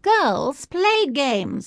Girls play games.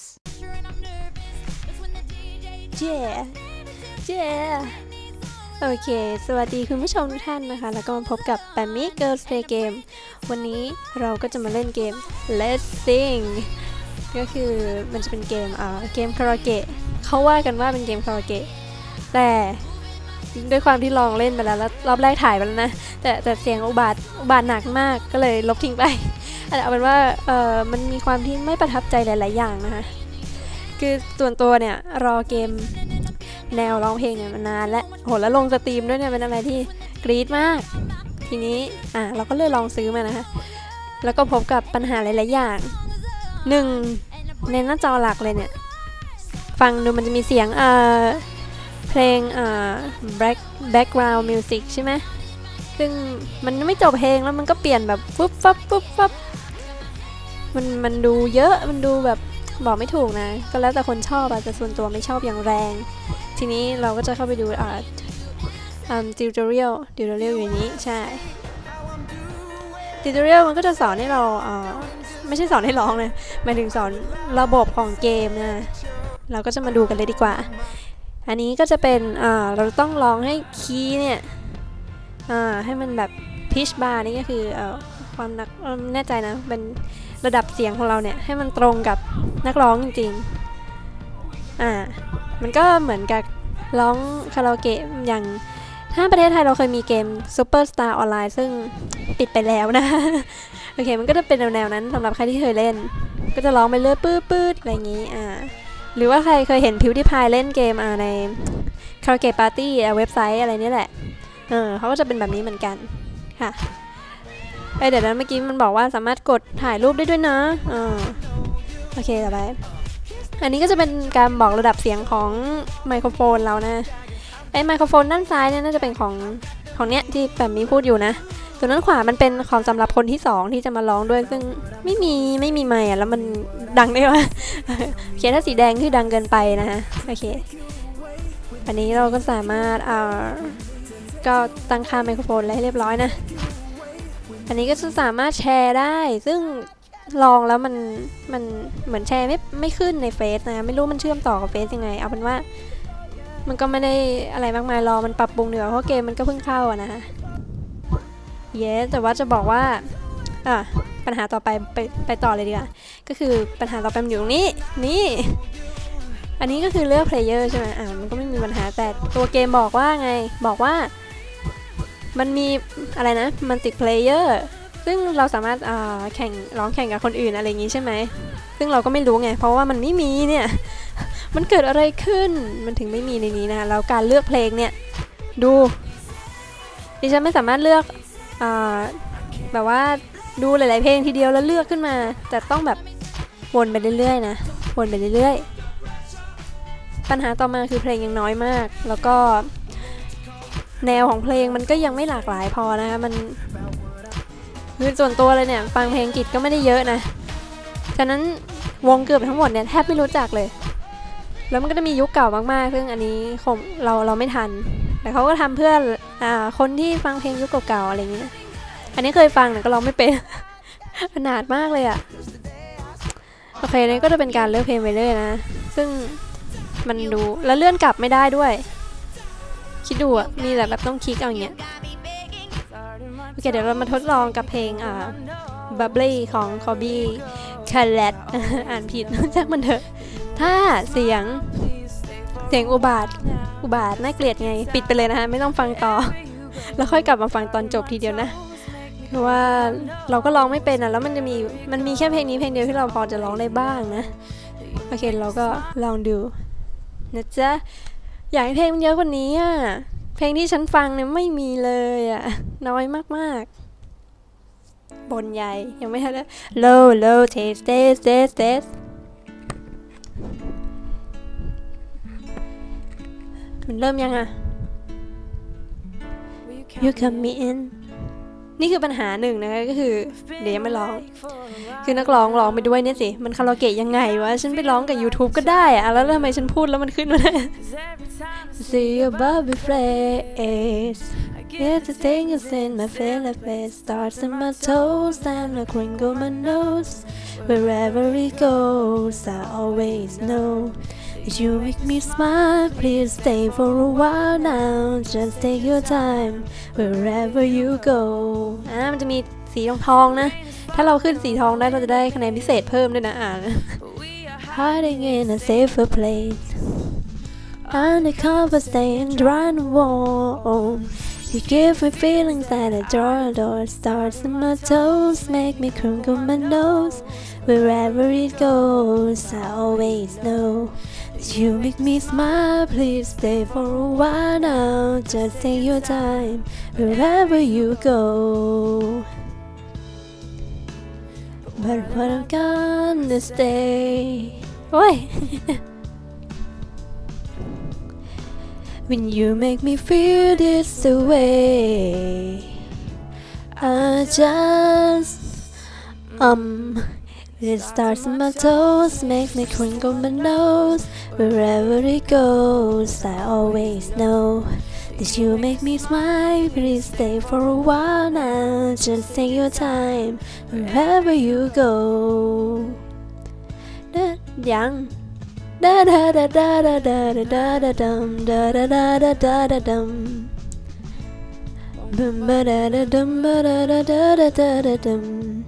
เจ๊เจ๊โอเคสวัสดีคุณผู้ชมทุกท่านนะคะแล้วก็มาพบกับแปมมี่ Girls Play Game วันนี้เราก็จะมาเล่นเกม Let's Sing ก็คือมันจะเป็นเกมคาราโอเกะเขาว่ากันว่าเป็นเกมคาราโอเกะแต่ด้วยความที่ลองเล่นไปแล้วรอบแรกถ่ายไปแล้วนะแต่เสียงอุบาทหนักมากก็เลยลบทิ้งไปเอาเป็นว่ามันมีความที่ไม่ประทับใจหลายๆอย่างนะคะคือส่วนตัวเนี่ยรอเกมแนวร้องเพลงเนี่ยมานานและโหแล้วลงสตรีมด้วยเนี่ยเป็นอะไรที่กรี๊ดมากทีนี้เราก็เลยลองซื้อมานะคะแล้วก็พบกับปัญหาหลายๆอย่างหนึ่งในหน้าจอหลักเลยเนี่ยฟังดูมันจะมีเสียงเพลงbackground music ใช่ไหมซึ่งมันไม่จบเพลงแล้วมันก็เปลี่ยนแบบปุ๊บปั๊บปุ๊บปั๊บมันดูเยอะมันดูแบบบอกไม่ถูกนะก็แล้วแต่คนชอบแต่ส่วนตัวไม่ชอบอย่างแรงทีนี้เราก็จะเข้าไปดูtutorial อยู่นี้ใช่ tutorial มันก็จะสอนให้เราไม่ใช่สอนให้ร้องนะหมายถึงสอนระบบของเกมนะเราก็จะมาดูกันเลยดีกว่าอันนี้ก็จะเป็นเราต้องร้องให้คีย์เนี่ยให้มันแบบ pitch bar นี่ก็คือความแน่ใจนะเป็นระดับเสียงของเราเนี่ยให้มันตรงกับนักร้องจริงๆมันก็เหมือนกับร้องคาราโอเกะอย่างถ้าประเทศไทยเราเคยมีเกม Superstar Online ซึ่งปิดไปแล้วนะ โอเคมันก็จะเป็นแนวนั้นสำหรับใครที่เคยเล่นก็จะร้องไปเรื่อยปื๊ดอะไรอย่างนี้หรือว่าใครเคยเห็นพิวที่พายเล่นเกมในคาราโอเกะปาร์ตี้เว็บไซต์อะไรนี่แหละเขาก็จะเป็นแบบนี้เหมือนกันค่ะเดี๋ยวนั้นเมื่อกี้มันบอกว่าสามารถกดถ่ายรูปได้ด้วยนะโอเคต่อไปอันนี้ก็จะเป็นการบอกระดับเสียงของไมโครโฟนเรานะไมโครโฟนด้านซ้ายเนี่ยน่าจะเป็นของเนี้ยที่แบบมีพูดอยู่นะส่วนด้านขวามันเป็นของสำหรับคนที่2ที่จะมาร้องด้วยซึ่งไม่มีไมค์แล้วมันดังได้ไหมเขียนถ้าสีแดงที่ดังเกินไปนะฮะโอเคอันนี้เราก็สามารถก็ตั้งค่าไมโครโฟนอะไรให้เรียบร้อยนะอันนี้ก็จะสามารถแชร์ได้ซึ่งลองแล้วมันเหมือนแชร์ไม่ขึ้นในเฟซนะไม่รู้มันเชื่อมต่อกับเฟซยังไงเอาเป็นว่ามันก็ไม่ได้อะไรมากมายรอมันปรับปรุงดีกว่าเพราะเกมมันก็เพิ่งเข้านะคะแต่ว่าจะบอกว่าปัญหาต่อไปต่อเลยดีกว่าก็คือปัญหาต่อไปมันอยู่ตรงนี้นี่อันนี้ก็คือเลือกเพลเยอร์ใช่ไหมมันก็ไม่มีปัญหาแต่ตัวเกมบอกว่าไงบอกว่ามันมีอะไรนะมันติดเพลเยอร์ซึ่งเราสามารถร้องแข่งกับคนอื่นอะไรอย่างนี้ใช่ไหมซึ่งเราก็ไม่รู้ไงเพราะว่ามันไม่มีเนี่ยมันเกิดอะไรขึ้นมันถึงไม่มีในนี้นะแล้วการเลือกเพลงเนี่ยดูดิฉันไม่สามารถเลือกแบบว่าดูหลายๆเพลงทีเดียวแล้วเลือกขึ้นมาแต่ต้องแบบวนไปเรื่อยๆนะวนไปเรื่อยๆปัญหาต่อมาคือเพลงยังน้อยมากแล้วก็แนวของเพลงมันก็ยังไม่หลากหลายพอนะคะมันคือส่วนตัวเลยเนี่ยฟังเพลงอังกฤษก็ไม่ได้เยอะนะฉะนั้นวงเกือบทั้งหมดเนี่ยแทบไม่รู้จักเลยแล้วมันก็จะมียุคเก่ามากๆซึ่งอันนี้เราไม่ทันแต่เขาก็ทำเพื่อคนที่ฟังเพลงยุคเก่าๆอะไรอย่างนี้นะอันนี้เคยฟังแต่ก็ร้องไม่เป็น ขนาดมากเลยโอเคนี่ก็จะเป็นการเลือกเพลงไปเรื่อยนะซึ่งมันดูแล้วเลื่อนกลับไม่ได้ด้วยคิดดูมีแต่แบบต้องคลิกเอาอย่างเงี้ยโอเคเดี๋ยวเรามาทดลองกับเพลงBubbly ของ Kobe Callet อ่านผิดจากมันเถอะถ้าเสียงอุบาทน่าเกลียดไงปิดไปเลยนะคะไม่ต้องฟังต่อแล้วค่อยกลับมาฟังตอนจบทีเดียวนะเพราะว่าเราก็ร้องไม่เป็นแล้วมันมีแค่เพลงนี้เพลงเดียวที่เราพอจะร้องได้บ้างนะโอเคเราก็ลองดูนะจ๊ะอยากให้เพลงมันเยอะกว่านี้เพลงที่ฉันฟังเนี่ยไม่มีเลยน้อยมากๆบนใหญ่ยังไม่ทันได้ low taste มันเริ่มยังyou come me in นี่คือปัญหาหนึ่งนะคะก็คือเดี๋ยวยังไม่ร้องคือนักร้องไปด้วยเนี่ยสิมันคาราโอเกะยังไงวะฉันไปร้องกับ YouTube ก็ได้แล้วทำไมฉันพูดแล้วมันขึ้นมาได้ See your Bobby face It's the thing is in my face, starts in my toes, and I crinkle my nose. Wherever it goes, I always know that you make me smile. Please stay for a while now, just take your time wherever you go. มันจะมีสีทองนะถ้าเราขึ้นสีทองได้เราจะได้คะแนนพิเศษเพิ่มด้วยนะHiding in a safer place Undercover staying dry and warm You give me feelings that I adore Stars in my toes make me crinkle my nose Wherever it goes I always know that you make me smile Please stay for a while now Just take your time wherever you go But what I'm gonna stay When you make me feel this way I just It starts in my toes Make me crinkle my nose Wherever it goes I always know That you make me smile Please stay for a while now Just take your time Wherever you go Young Da da da da da da da da dum da da da da da da dum Bum ba da da dum ba da da da da da da dum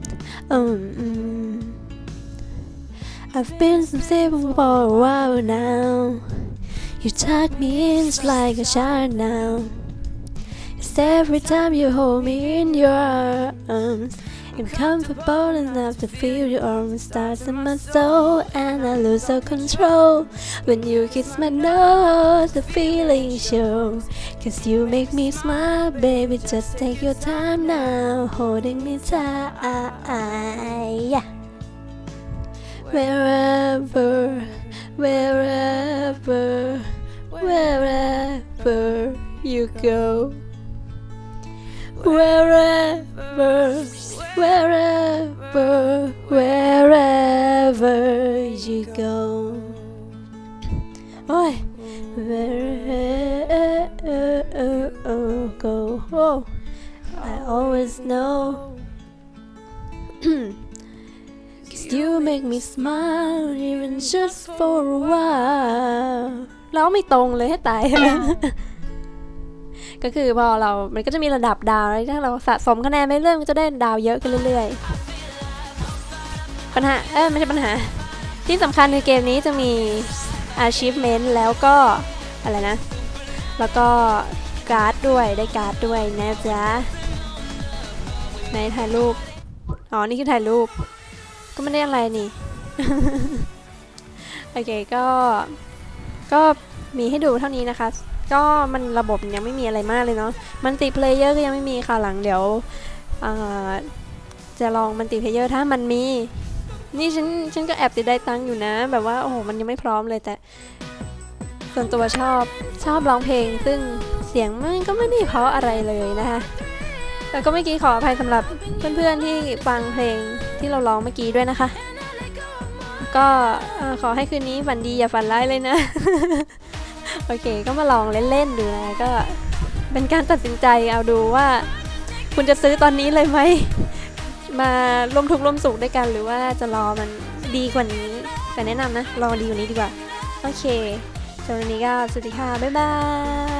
I've been some sleeping for a while now You tuck me in just like a child now It's every time you hold me in your arms I'm comfortable enough to feel your arms stars in my soul And I lose all control When you kiss my nose the feeling show Cause you make me smile baby just take your time now Holding me tight Wherever you go Wherever you go go I always know Cause you make me smile even just for a while เราไม่ตรงเลยให้ตาย ก็คือพอมันก็จะมีระดับดาวแล้วถ้าเราสะสมคะแนนไปเรื่อยมันจะได้ดาวเยอะขึ้นเรื่อยๆปัญหาไม่ใช่ปัญหาที่สำคัญในเกมนี้จะมี achievement แล้วก็อะไรนะแล้วก็การ์ดด้วยได้การ์ดด้วยนะจ๊ะในถ่ายรูปนี่คือถ่ายรูปก็ไม่ได้อะไรนี่ โอเคก็มีให้ดูเท่านี้นะคะก็มันระบบยังไม่มีอะไรมากเลยเนาะมัลติเพลเยอร์ก็ยังไม่มีค่ะหลังเดี๋ยวจะลองมัลติเพลเยอร์ถ้ามันมีนี่ฉันก็แอบติดได้ตังอยู่นะแบบว่าโอ้โหมันยังไม่พร้อมเลยแต่ส่วนตัวชอบร้องเพลงซึ่งเสียงมันก็ไม่ได้เพราะอะไรเลยนะคะแต่ก็เมื่อกี้ขออภัยสำหรับเพื่อนๆที่ฟังเพลงที่เราร้องเมื่อกี้ด้วยนะคะก็ขอให้คืนนี้ฝันดีอย่าฝันร้ายเลยนะ โอเคก็มาลองเล่นๆดูนะก็เป็นการตัดสินใจเอาดูว่าคุณจะซื้อตอนนี้เลยไหมมาร่วมทุกข์ร่วมสุขด้วยกันหรือว่าจะรอมันดีกว่านี้แต่แนะนำนะรอดีกว่านี้ดีกว่าโอเคสำหรับวันนี้ก็สวัสดีค่ะบ๊ายบาย